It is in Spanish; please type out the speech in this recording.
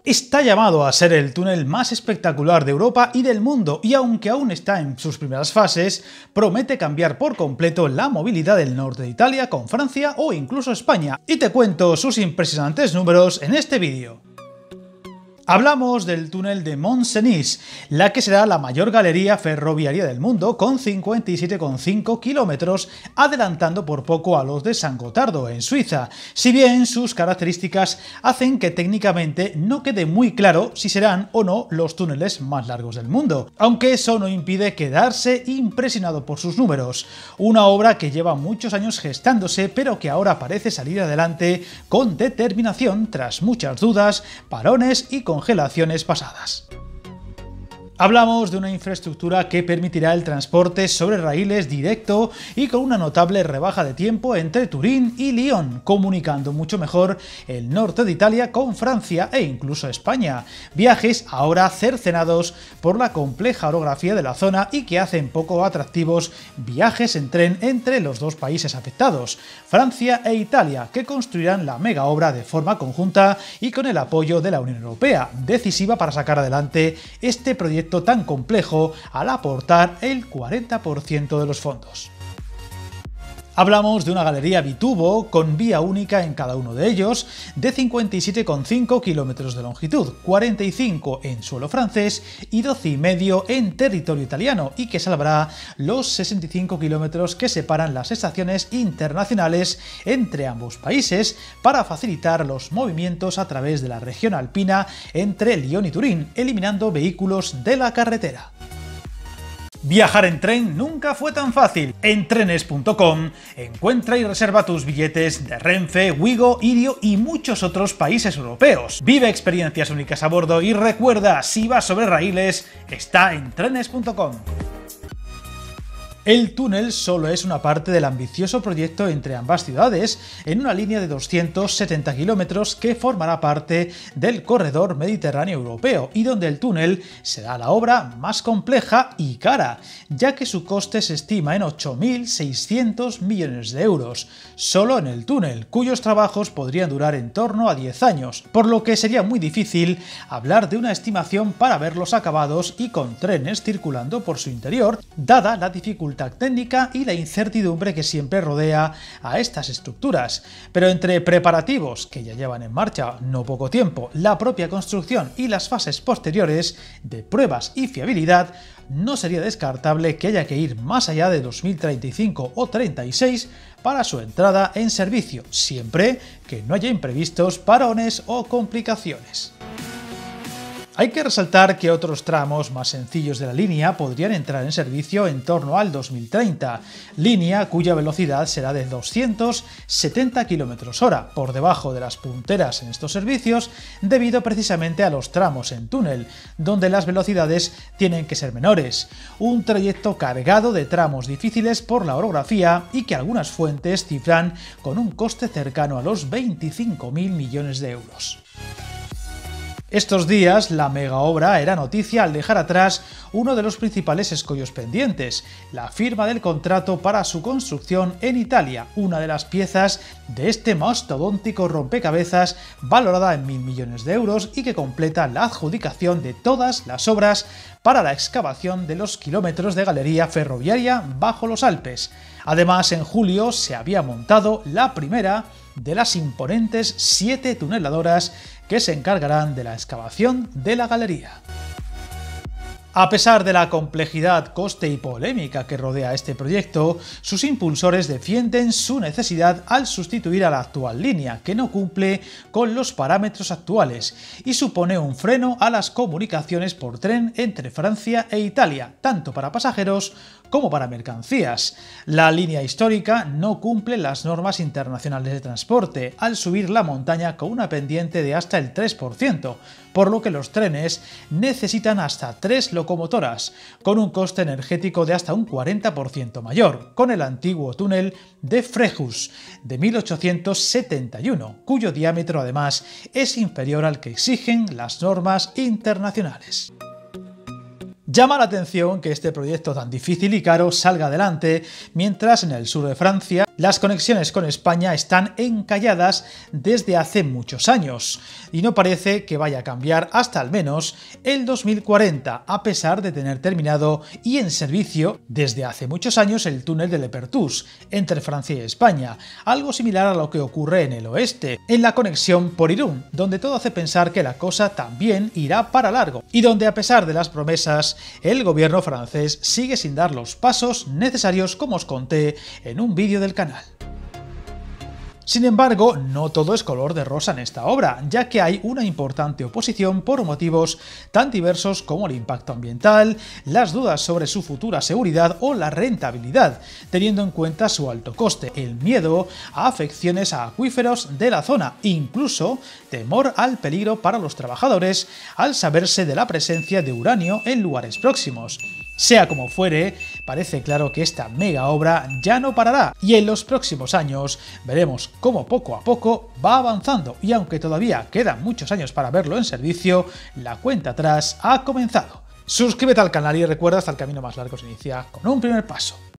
Está llamado a ser el túnel más espectacular de Europa y del mundo, y aunque aún está en sus primeras fases, promete cambiar por completo la movilidad del norte de Italia con Francia o incluso España. Y te cuento sus impresionantes números en este vídeo. Hablamos del túnel de Mont-Cenis, la que será la mayor galería ferroviaria del mundo, con 57,5 kilómetros, adelantando por poco a los de San Gotardo, en Suiza, si bien sus características hacen que técnicamente no quede muy claro si serán o no los túneles más largos del mundo, aunque eso no impide quedarse impresionado por sus números. Una obra que lleva muchos años gestándose, pero que ahora parece salir adelante con determinación tras muchas dudas, parones y congelaciones pasadas. Hablamos de una infraestructura que permitirá el transporte sobre raíles directo y con una notable rebaja de tiempo entre Turín y Lyon, comunicando mucho mejor el norte de Italia con Francia e incluso España. Viajes ahora cercenados por la compleja orografía de la zona y que hacen poco atractivos viajes en tren entre los dos países afectados, Francia e Italia, que construirán la mega obra de forma conjunta y con el apoyo de la Unión Europea, decisiva para sacar adelante este proyecto tan complejo al aportar el 40% de los fondos. Hablamos de una galería bitubo con vía única en cada uno de ellos, de 57,5 kilómetros de longitud, 45 en suelo francés y 12,5 en territorio italiano, y que salvará los 65 kilómetros que separan las estaciones internacionales entre ambos países para facilitar los movimientos a través de la región alpina entre Lyon y Turín, eliminando vehículos de la carretera. Viajar en tren nunca fue tan fácil. En trenes.com encuentra y reserva tus billetes de Renfe, Wigo, Irio y muchos otros países europeos. Vive experiencias únicas a bordo y recuerda, si vas sobre raíles, está en trenes.com. El túnel solo es una parte del ambicioso proyecto entre ambas ciudades, en una línea de 270 kilómetros que formará parte del corredor mediterráneo europeo y donde el túnel será la obra más compleja y cara, ya que su coste se estima en 8.600 millones de euros, solo en el túnel, cuyos trabajos podrían durar en torno a 10 años, por lo que sería muy difícil hablar de una estimación para verlos acabados y con trenes circulando por su interior, dada la dificultad técnica y la incertidumbre que siempre rodea a estas estructuras. Pero entre preparativos, que ya llevan en marcha no poco tiempo, la propia construcción y las fases posteriores de pruebas y fiabilidad, no sería descartable que haya que ir más allá de 2035 o 36 para su entrada en servicio, siempre que no haya imprevistos, parones o complicaciones. Hay que resaltar que otros tramos más sencillos de la línea podrían entrar en servicio en torno al 2030, línea cuya velocidad será de 270 km/h, por debajo de las punteras en estos servicios, debido precisamente a los tramos en túnel, donde las velocidades tienen que ser menores. Un trayecto cargado de tramos difíciles por la orografía y que algunas fuentes cifran con un coste cercano a los 25.000 millones de euros. Estos días la mega obra era noticia al dejar atrás uno de los principales escollos pendientes, la firma del contrato para su construcción en Italia, una de las piezas de este mastodóntico rompecabezas valorada en 1.000 millones de euros y que completa la adjudicación de todas las obras para la excavación de los kilómetros de galería ferroviaria bajo los Alpes. Además, en julio se había montado la primera de las imponentes 7 tuneladoras que se encargarán de la excavación de la galería. A pesar de la complejidad, coste y polémica que rodea este proyecto, sus impulsores defienden su necesidad al sustituir a la actual línea, que no cumple con los parámetros actuales y supone un freno a las comunicaciones por tren entre Francia e Italia, tanto para pasajeros como para mercancías. La línea histórica no cumple las normas internacionales de transporte al subir la montaña con una pendiente de hasta el 3%, por lo que los trenes necesitan hasta 3 locomotoras, con un coste energético de hasta un 40% mayor, con el antiguo túnel de Frejus de 1871, cuyo diámetro además es inferior al que exigen las normas internacionales. Llama la atención que este proyecto tan difícil y caro salga adelante, mientras en el sur de Francia Las conexiones con España están encalladas desde hace muchos años y no parece que vaya a cambiar hasta al menos el 2040, a pesar de tener terminado y en servicio desde hace muchos años el túnel de Lepertus entre Francia y España, algo similar a lo que ocurre en el oeste, en la conexión por Irún, donde todo hace pensar que la cosa también irá para largo y donde, a pesar de las promesas, el gobierno francés sigue sin dar los pasos necesarios, como os conté en un vídeo del canal. Sin embargo, no todo es color de rosa en esta obra, ya que hay una importante oposición por motivos tan diversos como el impacto ambiental, las dudas sobre su futura seguridad o la rentabilidad, teniendo en cuenta su alto coste, el miedo a afecciones a acuíferos de la zona, incluso temor al peligro para los trabajadores al saberse de la presencia de uranio en lugares próximos. Sea como fuere, parece claro que esta mega obra ya no parará y en los próximos años veremos cómo poco a poco va avanzando, y aunque todavía quedan muchos años para verlo en servicio, la cuenta atrás ha comenzado. Suscríbete al canal y recuerda, hasta el camino más largo se inicia con un primer paso.